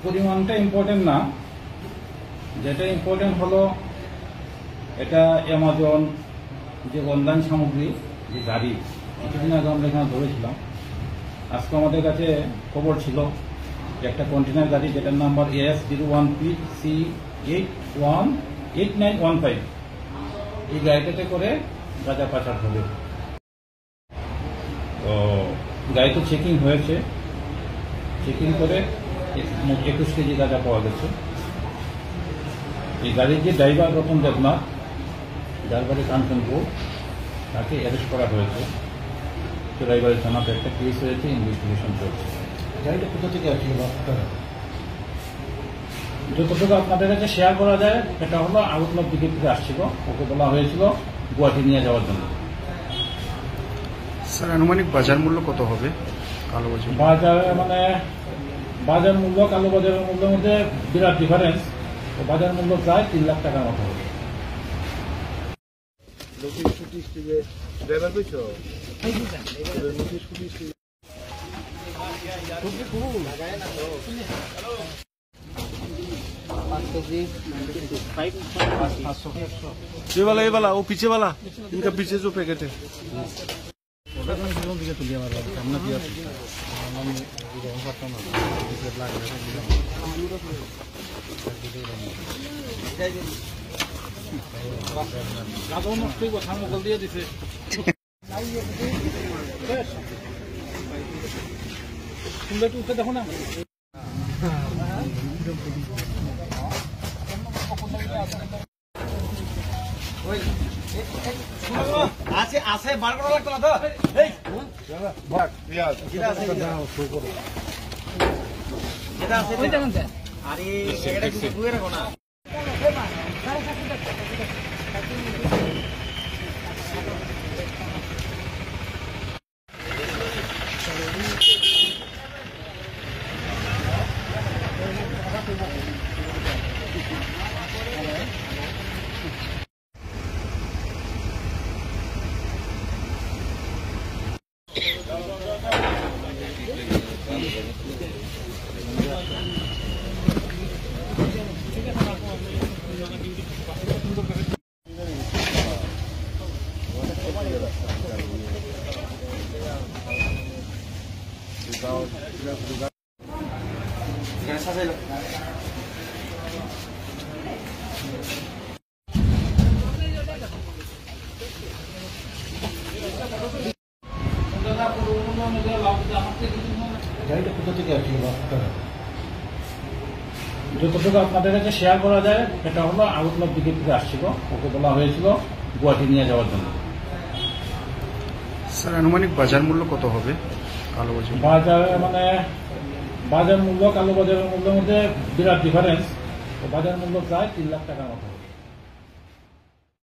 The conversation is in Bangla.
পরিমাণটা ইম্পর্টেন্ট না, যেটা ইম্পর্টেন্ট হলো এটা অ্যামাজন যে অনলাইন সামগ্রী যে গাড়ি কিছুদিন আগে আমরা এখানে ধরেছিলাম। আজকে আমাদের কাছে খবর ছিল যে একটা কন্টেনার গাড়ি যেটার নাম্বার AS01PC818915 এই গাড়িটাতে করে গাঁজা পাচার হবে। তো গাড়িতে চেকিং হয়েছে, চেকিং করে 21 কেজি গাঁজা পাওয়া গেছে। এই গাড়ির যে ড্রাইভার রতন দেবনাথ, যার বাড়ি কাঞ্চনপুর, তাকে অ্যারেস্ট করা হয়েছে। ড্রাইভারের থানাতে একটা কেস হয়েছে, ইনভেস্টিগেশন চলছে। গাড়িটা কোথা থেকে আসছিল? যতটুকু আপনাদের কাছে শেয়ার করা যায় এটা হলো আগরতলার দিকে থেকে আসছিল, ওকে বলা হয়েছিল গুয়াহাটি নিয়ে যাওয়ার জন্য। স্যার আনুমানিক বাজার মূল্য কত হবে কালো বাজার? বাজার মূল্য কালো বাজারের মূল্যের মধ্যে বিরাট ডিফারেন্স। বাজার মূল্য প্রায় 3 লাখ টাকার মতো হবে। ये वाला वो पीछे वाला, इनका पीछे जो पैकेट है দিয়ে দিছে। দেখো না আছে আছে বার করা লাগতো না তো। আরে এটা কিছু বুয়ে রাখো না। গাড়িটা কোথা থেকে আসছিল? যতটুকু আপনাদের কাছে শেয়ার করা যায় এটা হলো আগরতলার দিকে থেকে আসছিল, ওকে বলা হয়েছিল গুয়াহাটি নিয়ে যাওয়ার জন্য। স্যার আনুমানিক বাজার মূল্য কত হবে কালো বাজার? বাজার মূল্য কালো বাজারের মূল্যের মধ্যে বিরাট ডিফারেন্স। বাজার মূল্য প্রায় 3 লাখ টাকার মতো।